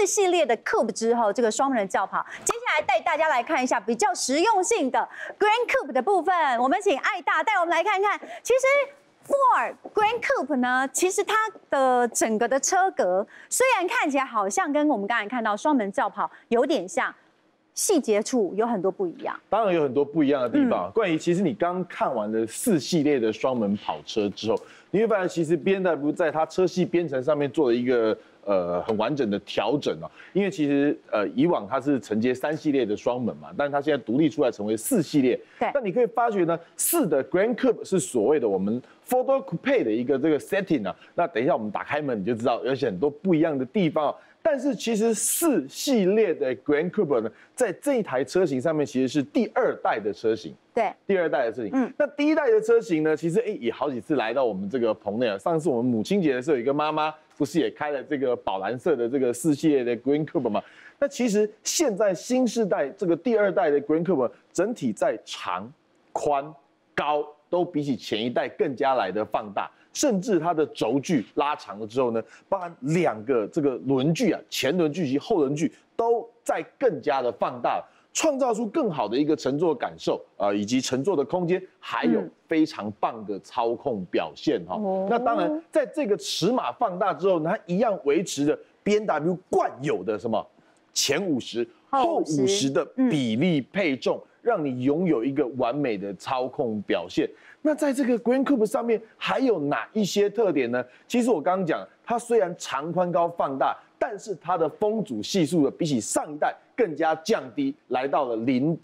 系列的 Coupe 之后，这个双门的轿跑，接下来带大家来看一下比较实用性的 Grand Coupe 的部分。我们请艾大带我们来看看，其实 Ford Grand Coupe 呢，其实它的整个的车格虽然看起来好像跟我们刚才看到双门轿跑有点像。 细节处有很多不一样， 当然有很多不一样的地方。冠仪，其实你刚看完了4系列的双门跑车之后，你会发现其实 BMW 在它车系编程上面做了一个很完整的调整哦。因为其实以往它是承接3系列的双门嘛，但是它现在独立出来成为4系列。 对。 那你可以发觉呢，4的 Grand Coupe 是所谓的我们 Four Door Coupe 的一个这个 setting 啊。那等一下我们打开门你就知道，有很多不一样的地方哦。 但是其实4系列的 Grand Coupe 呢，在这一台车型上面其实是第2代的车型。 对， 第2代的车型。那第1代的车型呢，其实也好几次来到我们这个棚内啊。上次我们母亲节的时候，有一个妈妈不是也开了这个宝蓝色的这个4系列的 Grand Coupe 吗？那其实现在新世代这个第2代的 Grand Coupe 整体在长、宽、高都比起前一代更加来的放大。 甚至它的轴距拉长了之后呢，包含2个这个轮距啊，前轮距及后轮距都在更加的放大，创造出更好的一个乘坐感受以及乘坐的空间，还有非常棒的操控表现哈。那当然，在这个尺码放大之后呢，它一样维持着 BMW 惯有的什么前50、后50的比例配重，让你拥有一个完美的操控表现。 那在这个 Grand Coupe 上面还有哪一些特点呢？其实我刚刚讲，它虽然长宽高放大，但是它的风阻系数呢，比起上一代更加降低，来到了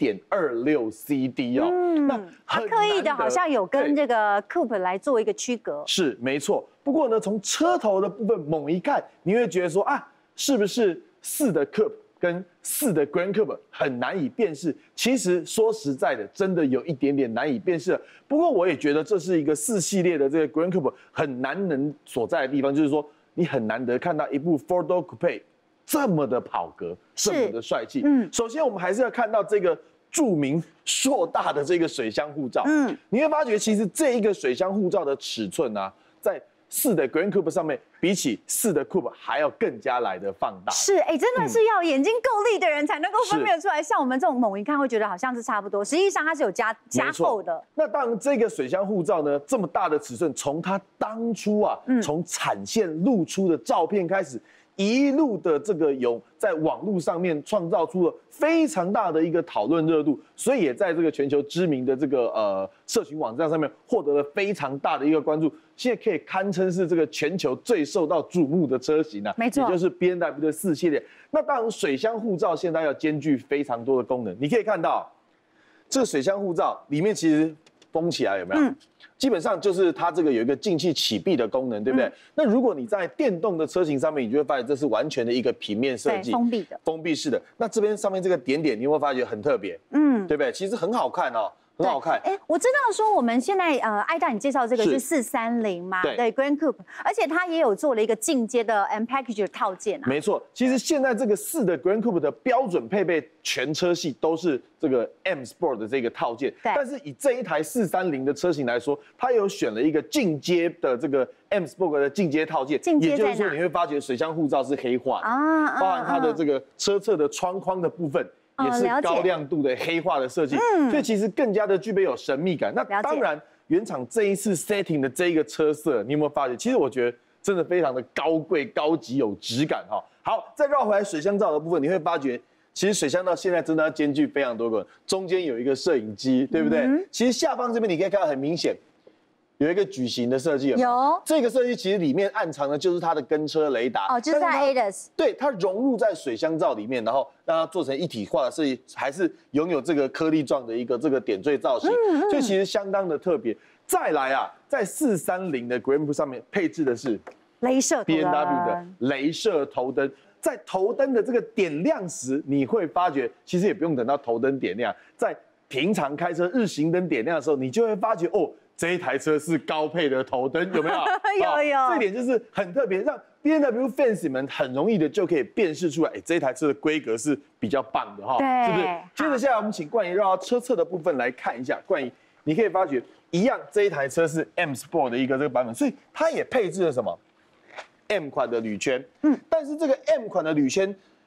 0.26 CD 哦。那它刻意的好像有跟这个 Coupe 来做一个区隔。 是没错。不过呢，从车头的部分猛一看，你会觉得说啊，是不是4的 Coupe？ 跟4的 Grand Coupe 很难以辨识，其实说实在的，真的有一点点难以辨识。不过我也觉得这是一个4系列的这个 Grand Coupe 很难能所在的地方，就是说你很难得看到一部 Four Door Coupe 这么的跑格，这么的帅气。首先我们还是要看到这个著名硕大的这个水箱护罩。你会发觉其实这一个水箱护罩的尺寸啊，在4的 Grand Coupe 上面，比起4的 Coupe 还要更加来的放大。 是，真的是要眼睛够力的人才能够分辨出来。像我们这种猛一看会觉得好像是差不多，实际上它是有加厚的。那当然，这个水箱护罩呢，这么大的尺寸，从它当初啊，从产线露出的照片开始。 一路的这个有在网络上面创造出了非常大的一个讨论热度，所以也在这个全球知名的这个社群网站上面获得了非常大的一个关注。现在可以堪称是这个全球最受到瞩目的车型啊， 没错， 也就是 BMW 的4系列。那当然，水箱护罩现在要兼具非常多的功能。你可以看到，这个水箱护罩里面其实封起来有没有？基本上就是它这个有一个进气启闭的功能，对不对？那如果你在电动的车型上面，你就会发现这是完全的一个平面设计， 封闭的， 封闭式的。那这边上面这个点点，你会发觉很特别，对不对？其实很好看哦。 很好看， 我知道说我们现在艾大你介绍这个是430嘛，对 Grand Coupe， 而且它也有做了一个进阶的 M Package 套件啊。 没错，其实现在这个4的 Grand Coupe 的标准配备全车系都是这个 M Sport 的这个套件，但是以这一台430的车型来说，它有选了一个进阶的这个 M Sport 的进阶套件，也就是说你会发觉水箱护罩是黑化的，包含它的这个车侧的窗框的部分。 也是高亮度的黑化的设计，所以其实更加的具备有神秘感。那当然，原厂这一次 setting 的这一个车色，你有没有发觉？其实我觉得真的非常的高贵、高级、有质感哈。好，再绕回来水箱罩的部分，你会发觉，其实水箱罩现在真的要兼具非常多个，中间有一个摄影机，对不对？其实下方这边你可以看到很明显。 有一个矩形的设计，有这个设计其实里面暗藏的就是它的跟车雷达哦，就是在 ADAS， 对，它融入在水箱罩里面，然后让它做成一体化的设计，还是拥有这个颗粒状的一个这个点缀造型，所以其实相当的特别。再来啊，在430的 Grand Coupe 上面配置的是雷射 BMW 的雷射头灯，在头灯的这个点亮时，你会发觉其实也不用等到头灯点亮，在平常开车日行灯点亮的时候，你就会发觉哦。 这一台车是高配的头灯，有没有？ 有。 这一点就是很特别，让 BMW fans 们很容易的就可以辨识出来，这一台车的规格是比较棒的哈，是不是？接着下来我们请冠仪绕到车侧的部分来看一下，冠仪，你可以发觉一样，这一台车是 M Sport 的一个这个版本，所以它也配置了什么 M 款的铝圈，但是这个 M 款的铝圈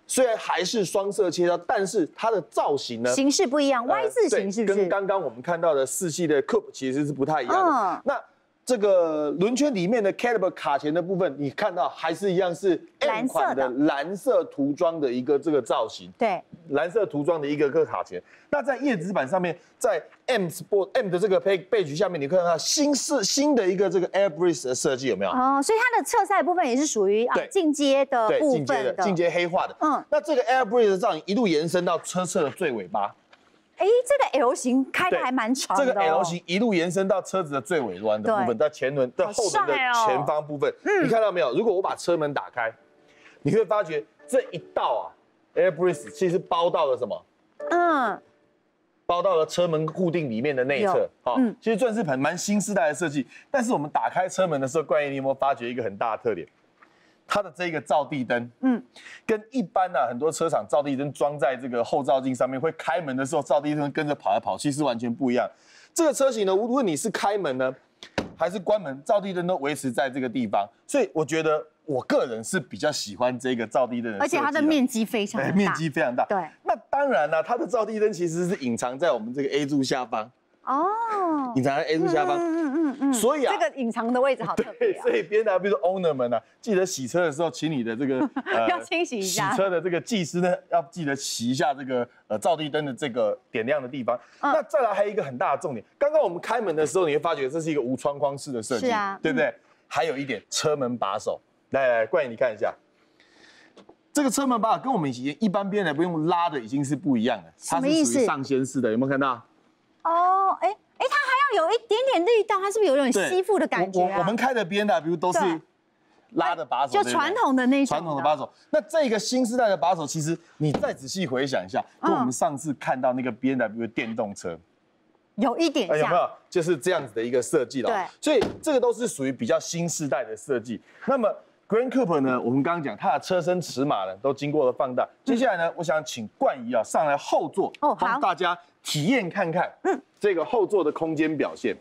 虽然还是双色切削，但是它的造型呢， 形式不一样，Y 字形是不是？ 跟刚刚我们看到的4系的 Coupe 其实是不太一样的。那这个轮圈里面的 Caliber 卡钳的部分，你看到还是一样是 M 款的蓝色涂装的一个这个造型， 对， 蓝色涂装的一个卡钳。那在叶子板上面，在 M 的这个配局下面，你看到新的一个这个 Air Breeze 的设计有没有？ 哦，所以它的侧塞部分也是属于进阶的部分的， 进阶黑化的。那这个 Air Breeze 的造型一路延伸到车侧的最尾巴。 哎，这个 L 型开的还蛮长的， 这个 L 型一路延伸到车子的最尾端的部分，在前轮的后轮的前方部分，你看到没有？如果我把车门打开，你会发觉这一道Air Breeze 其实包到了什么？包到了车门固定里面的内侧。其实算是蛮新时代的设计。但是我们打开车门的时候，冠毅，你有没有发觉一个很大的特点？它的这个照地灯，跟一般很多车厂照地灯装在这个后照镜上面，会开门的时候照地灯跟着跑来跑去是完全不一样。这个车型呢，无论你是开门呢，还是关门，照地灯都维持在这个地方。所以我觉得我个人是比较喜欢这个照地灯的设计， 而且它的面积非常大， 面积非常大。 对， 那当然了，它的照地灯其实是隐藏在我们这个 A 柱下方。隐藏在 A 柱下方。所以这个隐藏的位置好特别。 所以 BMW 的 owner 们记得洗车的时候，请你的这个要清洗一下。 洗车的这个技师呢，要记得洗一下这个照地灯的这个点亮的地方。那再来还有一个很大的重点，刚刚我们开门的时候，你会发觉这是一个无窗框式的设计， 是啊， 对不对？还有一点车门把手，来，冠毅你看一下。这个车门把手跟我们一般BMW不用拉的已经是不一样了，它是属于上掀式的，有没有看到？ 哦，它还要有一点点力道，它是不是有点吸附的感觉我们开的 BMW 都是拉的把手， 就传统的那种传统的把手。那这个新时代的把手，其实你再仔细回想一下，跟我们上次看到那个 BMW 的电动车有一点像， 有没有？就是这样子的一个设计了。 对， 所以这个都是属于比较新时代的设计。那么 Grand Coupe 呢，我们刚刚讲它的车身尺码呢都经过了放大。接下来呢，我想请冠仪上来后座，帮大家体验看看，这个后座的空间表现。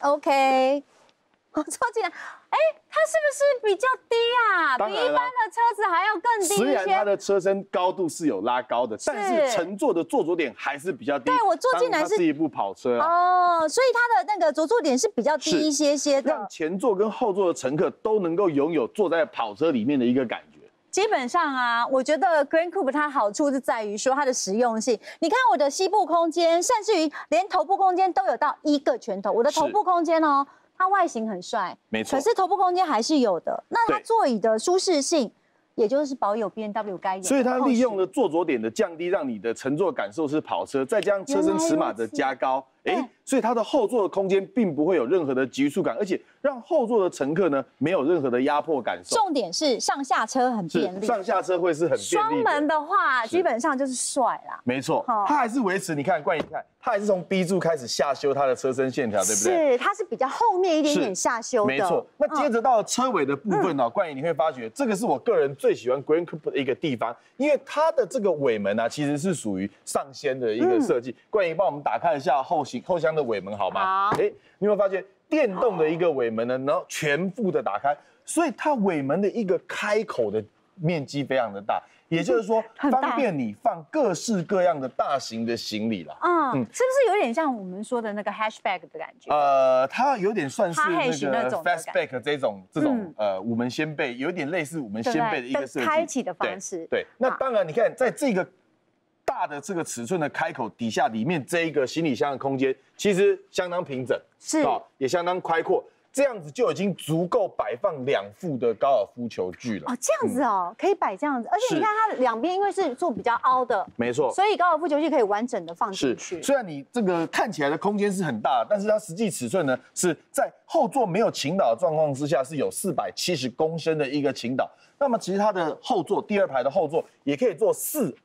OK， 我坐进来，它是不是比较低啊？比一般的车子还要更低一些。 虽然它的车身高度是有拉高的，但是乘坐的坐着点还是比较低。 对，我坐进来是一部跑车所以它的那个着坐点是比较低一些的， 让前座跟后座的乘客都能够拥有坐在跑车里面的一个感觉。 基本上我觉得 Grand Coupe 它好处是在于说它的实用性。你看我的膝部空间，甚至于连头部空间都有到1个拳头。我的头部空间它外形很帅， 没错， 可是头部空间还是有的。那它座椅的舒适性，也就是保有 BMW 该有的。 所以它利用了坐着点的降低，让你的乘坐感受是跑车，再加上车身尺码的加高，所以它的后座的空间并不会有任何的局促感，而且让后座的乘客呢没有任何的压迫感受。 重点是上下车很便利， 上下车会是很便利的。 双门的话，基本上就是帅啦。 没错，它还是维持，你看冠仪看，它还是从 B 柱开始下修它的车身线条，对不对？ 是，它是比较后面一点点下修的。 没错。那接着到了车尾的部分冠仪你会发觉这个是我个人最喜欢 Grand Coupe 的一个地方，因为它的这个尾门其实是属于上掀的一个设计。冠仪帮我们打开一下后厢的尾门好吗？好。你有没有发现电动的一个尾门呢，然后全部的打开，所以它尾门的一个开口的面积非常的大，也就是说方便你放各式各样的大型的行李了。 是不是有点像我们说的那个 hatchback 的感觉？ 它有点算是那个 fastback 这种五门掀背，有点类似五门掀背的一个设计， 开启的方式。 对，那当然你看在这个大的这个尺寸的开口底下，里面这一个行李箱的空间其实相当平整，也相当开阔，这样子就已经足够摆放2副的高尔夫球具了。 这样子可以摆这样子，而且你看它两边因为是做比较凹的， 没错， 所以高尔夫球具可以完整的放进去。 虽然你这个看起来的空间是很大，但是它实际尺寸呢是在后座没有倾倒的状况之下是有470公升的一个倾倒。那么其实它的后座第2排的后座也可以做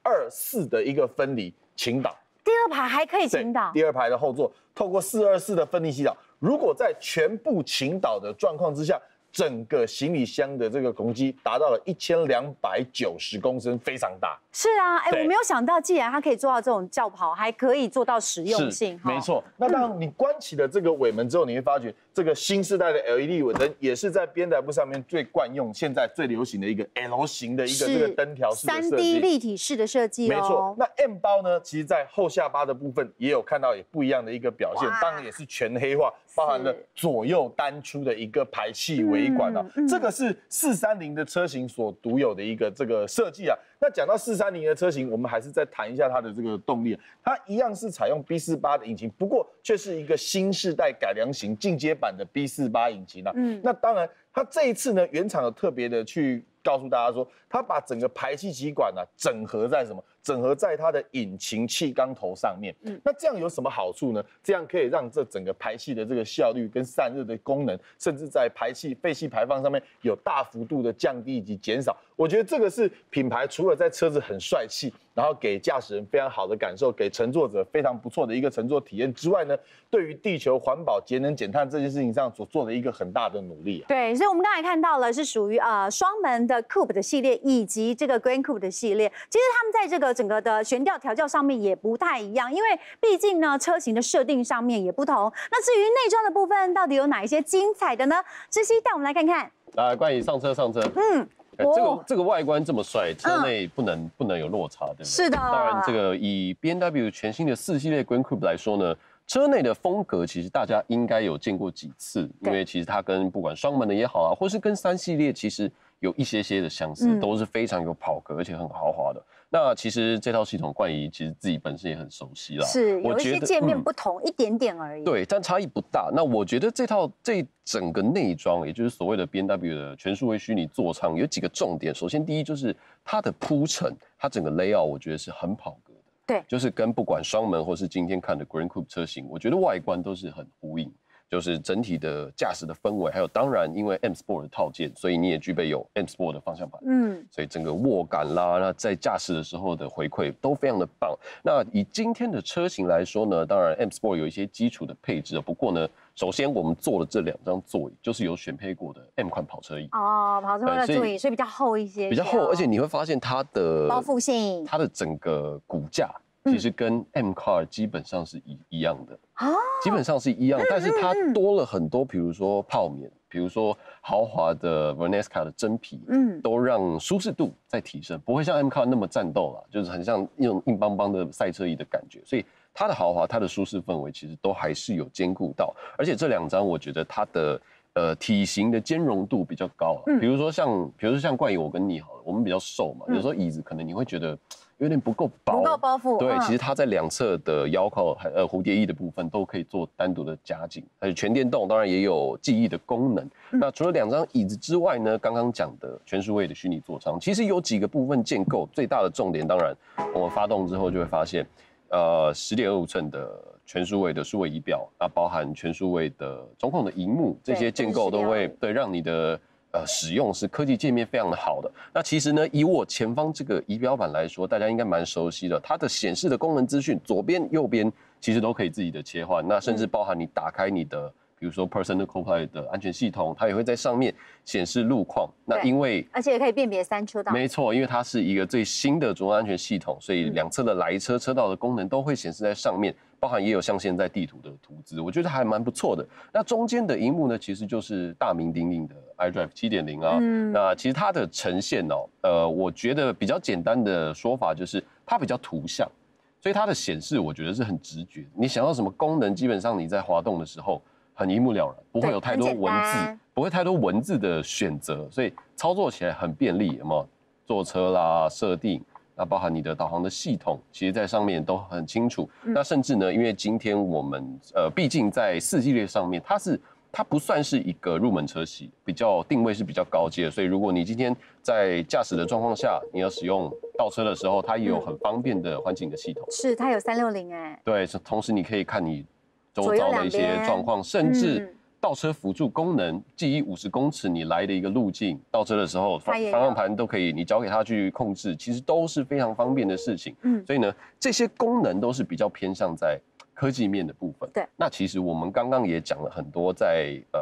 424的一个分离倾倒， 第2排还可以倾倒。 第2排的后座透过424的分离倾倒，如果在全部倾倒的状况之下， 整个行李箱的这个容积达到了1290公升，非常大。 是啊，哎，我没有想到，既然它可以做到这种轿跑，还可以做到实用性， 没错。那当你关起了这个尾门之后，你会发觉这个新世代的 LED 尾灯也是在BMW上面最惯用、现在最流行的一个 L 型的一个这个灯条式的设计 ，3D 立体式的设计。 没错。那 M 包呢，其实在后下巴的部分也有看到也不一样的一个表现，当然也是全黑化，包含了左右单出的一个排气尾管啊，这个是430的车型所独有的一个这个设计啊。那讲到430的车型，我们还是再谈一下它的这个动力，它一样是采用 B48的引擎，不过却是一个新世代改良型进阶版的 B48引擎啊。那当然，它这一次呢，原厂有特别的去告诉大家说，它把整个排气气管啊整合在什么？整合在它的引擎气缸头上面。那这样有什么好处呢？这样可以让这整个排气的这个效率跟散热的功能，甚至在排气废气排放上面有大幅度的降低以及减少。我觉得这个是品牌除了在车子很帅气，然后给驾驶人非常好的感受，给乘坐者非常不错的一个乘坐体验之外呢，对于地球环保、节能减碳这件事情上所做的一个很大的努力。 对，所以我们刚才看到了是属于双门的 Coupe 的系列，以及这个 Gran Coupe 的系列。其实他们在这个整个的悬吊调教上面也不太一样，因为毕竟呢车型的设定上面也不同。那至于内装的部分，到底有哪一些精彩的呢？芝希带我们来看看。 关于上车。这个外观这么帅，车内不能有落差，对不对？ 是的。 当然，这个以 BMW 全新的4系列 Gran Coupe 来说呢，车内的风格其实大家应该有见过几次，因为其实它跟不管双门的也好啊，或是跟3系列其实有一些的相似，都是非常有跑格而且很豪华的。那其实这套系统冠仪其实自己本身也很熟悉啦， 是有一些界面不同，一点点而已。 对，但差异不大。那我觉得这整个内装，也就是所谓的 BMW 的全数位虚拟座舱，有几个重点。首先，第一就是它的铺陈，它整个 layout 我觉得是很跑格的。 对， 就是跟不管双门或是今天看的 Gran Coupe 车型，我觉得外观都是很呼应。就是整体的驾驶的氛围，还有当然因为 M Sport 的套件，所以你也具备有 M Sport 的方向盘，所以整个握感啦，那在驾驶的时候的回馈都非常的棒。那以今天的车型来说呢，当然 M Sport 有一些基础的配置，不过呢，首先我们做了这2张座椅，就是有选配过的 M 款跑车椅跑车的座椅，所以比较厚一些， 比较厚，而且你会发现它的包覆性， 它的整个骨架。其实跟 M Car 基本上是一样的，基本上是一样，但是它多了很多，比如说泡棉，比如说豪华的 Vernesca 的真皮，都让舒适度再提升，不会像 M Car 那么战斗啦，就是很像那种硬邦邦的赛车椅的感觉，所以它的豪华、它的舒适氛围其实都还是有兼顾到，而且这2张我觉得它的体型的兼容度比较高，比如说像冠仪我跟你好了，我们比较瘦嘛，有时候椅子可能你会觉得有点不够薄， 不够包覆。 对，其实它在2侧的腰靠蝴蝶翼的部分都可以做单独的夹紧，而且全电动，当然也有记忆的功能。那除了2张椅子之外呢，刚刚讲的全数位的虚拟座舱，其实有几个部分建构，最大的重点当然我们发动之后就会发现，10.25寸的全数位的数位仪表，那包含全数位的中控的萤幕，这些建构都会让你的使用是科技界面非常的好的。那其实呢，以我前方这个仪表板来说，大家应该蛮熟悉的，它的显示的功能资讯，左边、右边其实都可以自己的切换，那甚至包含你打开你的。比如说 Personal Co-Pilot 的安全系统，它也会在上面显示路况。那因为而且也可以辨别3车道。 没错，因为它是一个最新的主动安全系统，所以2侧的来车车道的功能都会显示在上面，包含也有像现在地图的图资，我觉得还蛮不错的。那中间的萤幕呢，其实就是大名鼎鼎的 iDrive 7.0啊。那其实它的呈现我觉得比较简单的说法就是它比较图像，所以它的显示我觉得是很直觉。你想要什么功能，基本上你在滑动的时候。很一目了然，不会有太多文字，不会太多文字的选择，所以操作起来很便利。有没有坐车啦、设定，那包含你的导航的系统，其实在上面都很清楚。那甚至呢，因为今天我们毕竟在4系列上面，它不算是一个入门车系，比较定位是比较高阶的，所以如果你今天在驾驶的状况下，你要使用倒车的时候，它也有很方便的环境的系统。 是，它有360哎。 对，同时你可以看你。周遭的一些状况，甚至倒车辅助功能，记忆50公尺你来的一个路径，倒车的时候方向盘都可以，你交给它去控制，其实都是非常方便的事情。所以呢，这些功能都是比较偏向在科技面的部分。 对， 那其实我们刚刚也讲了很多在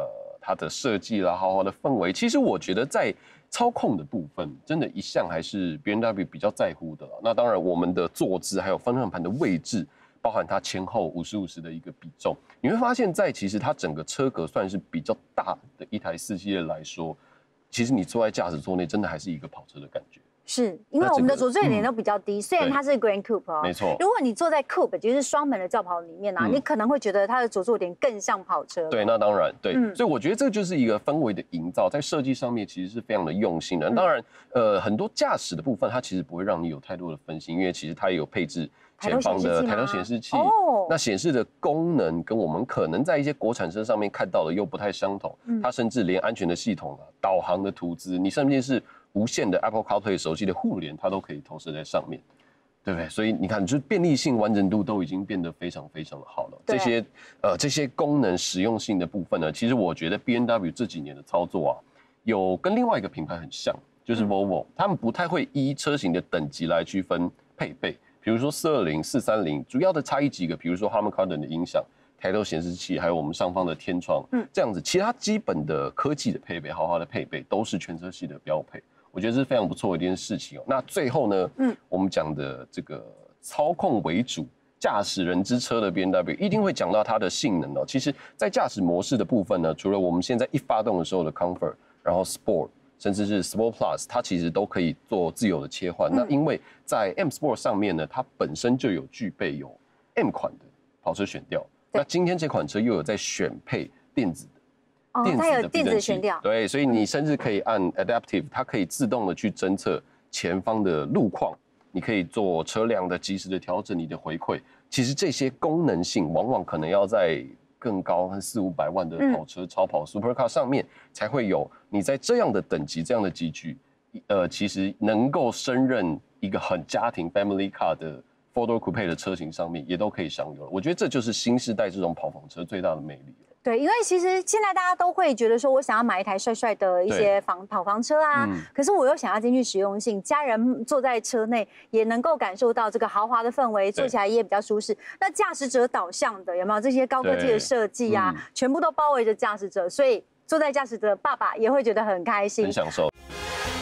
它的设计啦、豪华的氛围。其实我觉得在操控的部分，真的一向还是 BMW 比较在乎的啦。那当然，我们的坐姿还有方向盘的位置，包含它前后50-50的一个比重，你会发现在其实它整个车格算是比较大的一台4系列来说，其实你坐在驾驶座内，真的还是一个跑车的感觉。 是因为我们的着重点都比较低，虽然它是 Grand Coupe 哦， 没错。 如果你坐在 Coupe，就是双门的轿跑里面啊，你可能会觉得它的着重点更像跑车。 对，那当然对，所以我觉得这就是一个氛围的营造，在设计上面其实是非常的用心的。当然，很多驾驶的部分它其实不会让你有太多的分心，因为其实它也有配置前方的抬头显示器，那显示的功能跟我们可能在一些国产车上面看到的又不太相同。它甚至连安全的系统啊、导航的图资，你甚至是无线的 Apple CarPlay 手机的互联，它都可以投射在上面，对不对？所以你看，就是便利性、完整度都已经变得非常非常的好了。这些功能实用性的部分呢，其实我觉得 BMW 这几年的操作啊，有跟另外一个品牌很像，就是 Volvo，他们不太会依车型的等级来区分配备。比如说420、430，主要的差异几个，比如说 Harman Kardon 的音响、抬头显示器，还有我们上方的天窗，这样子，其他基本的科技的配备、豪华的配备，都是全车系的标配。我觉得这是非常不错的一件事情哦。那最后呢，我们讲的这个操控为主、驾驶人之车的 BMW， 一定会讲到它的性能哦。其实，在驾驶模式的部分呢，除了我们现在一发动的时候的 Comfort， 然后 Sport， 甚至是 Sport Plus， 它其实都可以做自由的切换。那因为在 M Sport 上面呢，它本身就有具备有 M 款的跑车悬吊，那今天这款车又有在选配电子的。 它有电子悬吊， 对，所以你甚至可以按 Adaptive， 它可以自动的去侦测前方的路况，你可以做车辆的及时的调整你的回馈。其实这些功能性往往可能要在更高400-500万的跑车、超跑 Supercar 上面才会有。你在这样的等级、这样的级距，其实能够胜任一个很家庭 Family Car 的 4-door Coupe 的车型上面，也都可以享有了。我觉得这就是新世代这种跑房车最大的魅力。 对，因为其实现在大家都会觉得说，我想要买一台帅帅的一些跑房车啊，可是我又想要兼具实用性，家人坐在车内也能够感受到这个豪华的氛围，坐起来也比较舒适。那驾驶者导向的有没有这些高科技的设计啊？全部都包围着驾驶者，所以坐在驾驶者爸爸也会觉得很开心， 很享受。